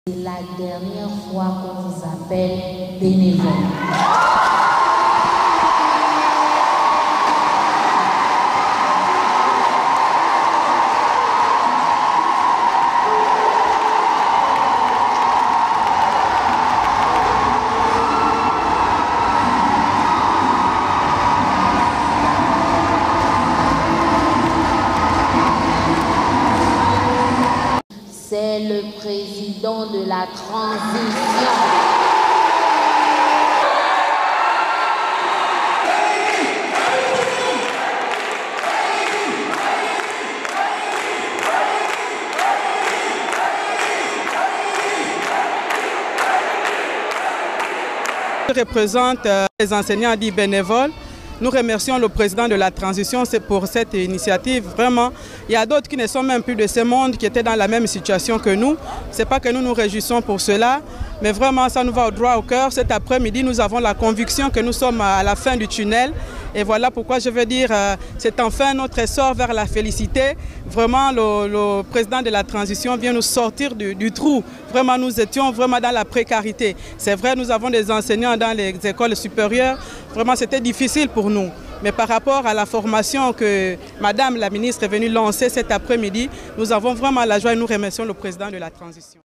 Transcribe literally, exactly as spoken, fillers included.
C'est la dernière fois qu'on vous appelle bénévole. C'est le président de la transition. Je représente euh, les enseignants dits bénévoles. Nous remercions le président de la transition pour cette initiative. Vraiment, il y a d'autres qui ne sont même plus de ce monde, qui étaient dans la même situation que nous. Ce n'est pas que nous nous réjouissons pour cela, mais vraiment ça nous va au droit au cœur. Cet après-midi, nous avons la conviction que nous sommes à la fin du tunnel. Et voilà pourquoi je veux dire, euh, c'est enfin notre essor vers la félicité. Vraiment, le, le président de la transition vient nous sortir du, du trou. Vraiment, nous étions vraiment dans la précarité. C'est vrai, nous avons des enseignants dans les écoles supérieures. Vraiment, c'était difficile pour nous. Mais par rapport à la formation que Madame la ministre est venue lancer cet après-midi, nous avons vraiment la joie et nous remercions le président de la transition.